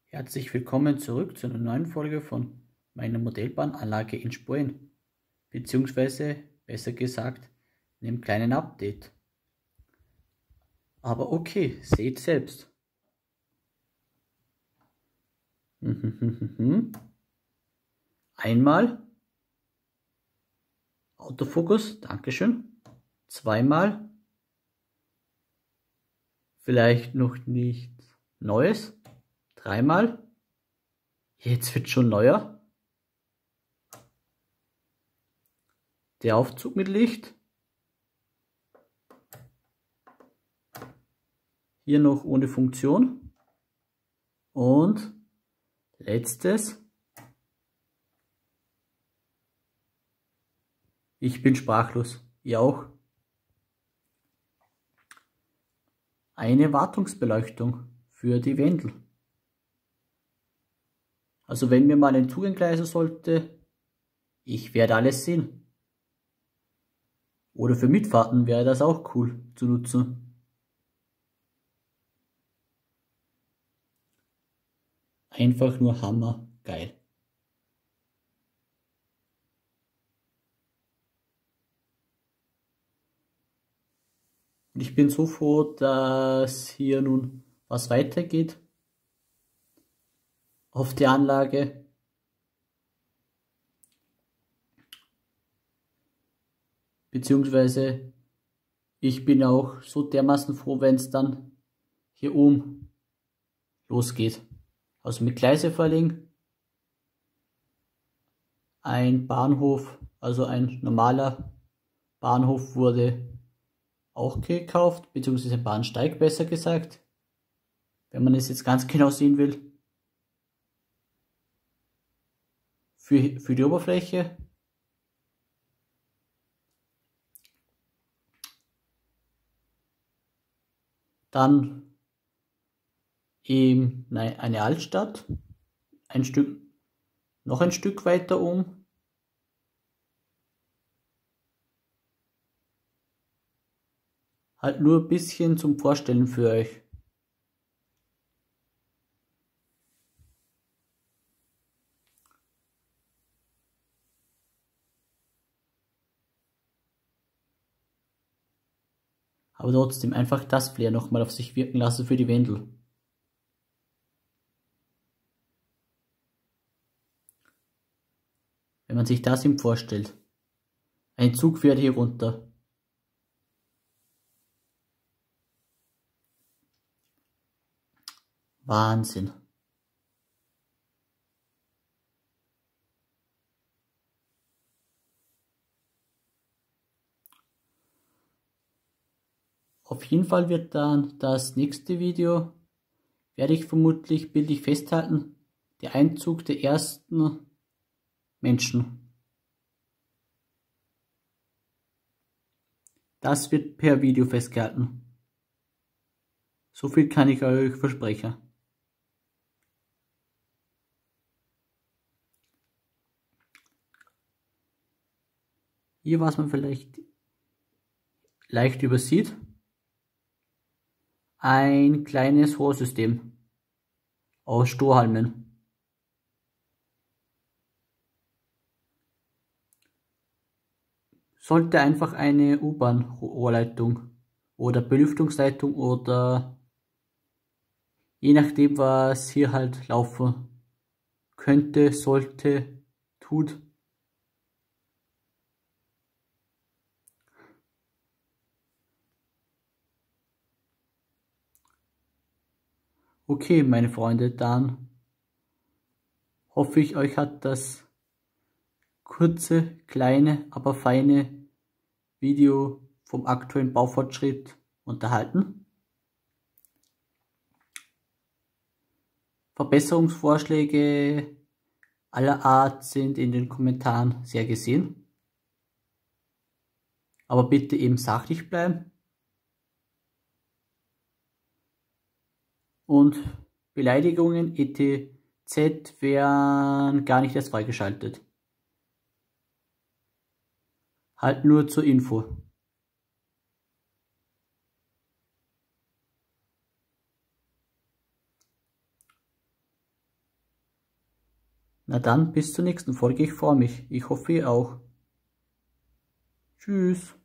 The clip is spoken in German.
Herzlich willkommen zurück zu einer neuen Folge von meiner Modellbahnanlage in Spoen, beziehungsweise besser gesagt einem kleinen Update. Aber okay, seht selbst. Einmal Autofokus, Dankeschön. Zweimal vielleicht noch nicht Neues. Dreimal. Jetzt wird schon neuer. Der Aufzug mit Licht. Hier noch ohne Funktion. Und letztes. Ich bin sprachlos. Ihr auch? Eine Wartungsbeleuchtung für die Wendel. Also wenn mir mal ein Zug entgleisen sollte, ich werde alles sehen. Oder für Mitfahrten wäre das auch cool zu nutzen. Einfach nur hammergeil. Und ich bin so froh, dass hier nun was weitergeht auf die Anlage. Beziehungsweise ich bin auch so dermaßen froh, wenn es dann hier oben losgeht. Also mit Gleise verlegen. Ein Bahnhof, also ein normaler Bahnhof wurde auch gekauft, beziehungsweise ein Bahnsteig besser gesagt, wenn man es jetzt ganz genau sehen will. Für die Oberfläche. Dann eben eine Altstadt, noch ein Stück weiter um. Halt nur ein bisschen zum Vorstellen für euch. Aber trotzdem einfach das Flair nochmal auf sich wirken lassen für die Wendel. Wenn man sich das ihm vorstellt. Ein Zug fährt hier runter. Wahnsinn. Auf jeden Fall wird dann das nächste Video, werde ich vermutlich bildlich festhalten, der Einzug der ersten Menschen. Das wird per Video festgehalten. So viel kann ich euch versprechen. Hier, was man vielleicht leicht übersieht, ein kleines Rohrsystem aus Strohhalmen. Sollte einfach eine U-Bahn-Rohrleitung oder Belüftungsleitung oder je nachdem, was hier halt laufen könnte, sollte, tut. Okay, meine Freunde, dann hoffe ich, euch hat das kurze, kleine, aber feine Video vom aktuellen Baufortschritt unterhalten. Verbesserungsvorschläge aller Art sind in den Kommentaren sehr gesehen. Aber bitte eben sachlich bleiben. Und Beleidigungen etc. werden gar nicht erst freigeschaltet. Halt nur zur Info. Na dann, bis zur nächsten Folge, ich freue mich. Ich hoffe, ihr auch. Tschüss.